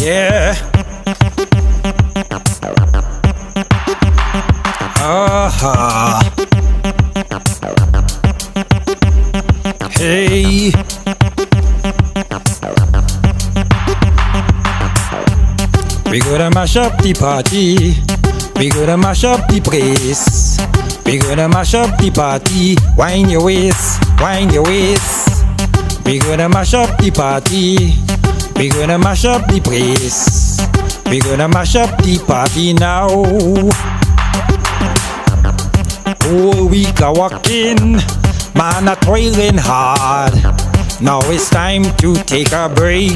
Yeah. Hey. We gonna mash up the party. We gonna mash up the place. We gonna mash up the party. Wind your waist, wind your waist. We gonna mash up the party. We gonna mash up the place. We gonna mash up the party now. Whole week a walking, man a toiling hard. Now it's time to take a break.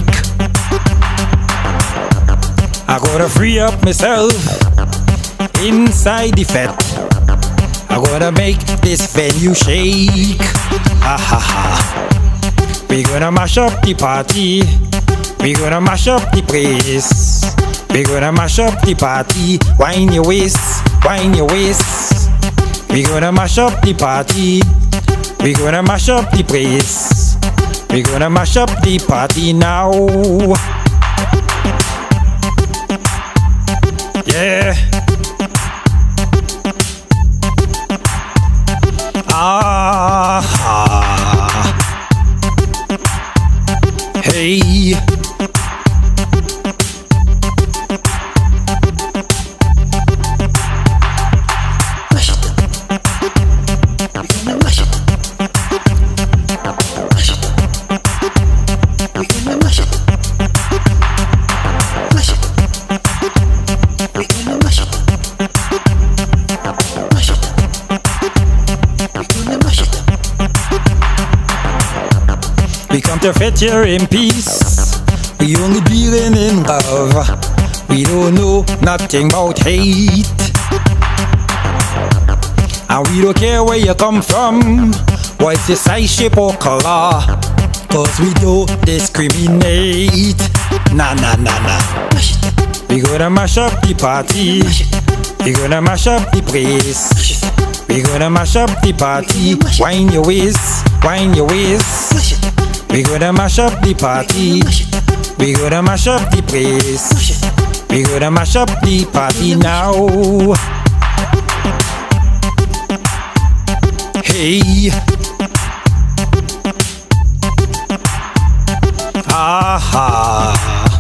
I gotta free up myself inside the fete. I gotta make this venue shake. Ha ha ha. We gonna mash up the party. We gonna mash up the place. We gonna mash up the party. Wind your waist, wind your waist. We gonna mash up the party. We gonna mash up the place. We gonna mash up the party now. Yeah. Hey. We come to fit here in peace. We only dealing in love. We don't know nothing about hate. And we don't care where you come from, what's your size, shape or color, cause we don't discriminate. Nah, nah, nah, nah. We gonna mash up the party. We gonna mash up the place. We gonna mash up the party. Wind your waist, wind your waist. We gonna mash up the party. We gonna mash up the place. We gonna mash up the party now. Hey. Aha.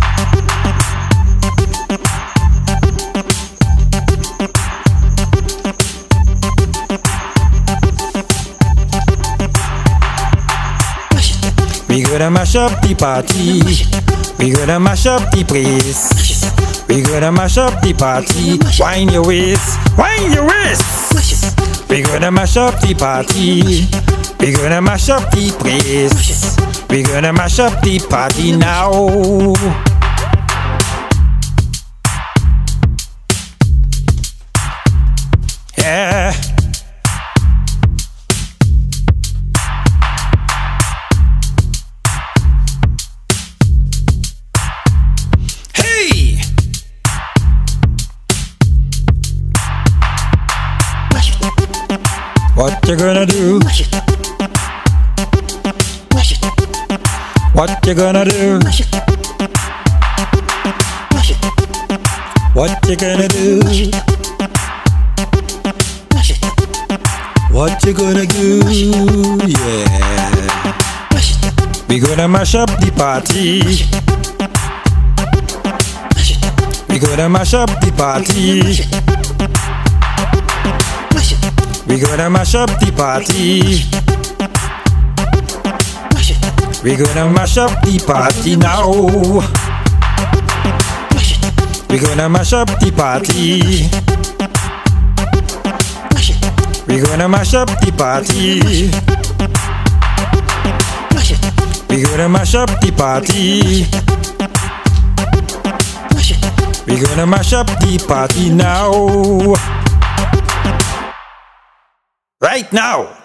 We gonna mash up the party. We gonna mash up the place. We gonna mash up the party. Wind your waist, wind your waist. We gonna mash up the party. We gonna mash up the place. We gonna mash up the party now. Yeah. What you gonna do? What you gonna do? What you gonna do? What you gonna do? Yeah. We gonna mash up the party. We gonna mash up the party. We gonna mash up the party. We gonna mash up the party now. We gonna mash up the party. We gonna mash up the party. We gonna mash up the party. We gonna mash up the party now. Right now.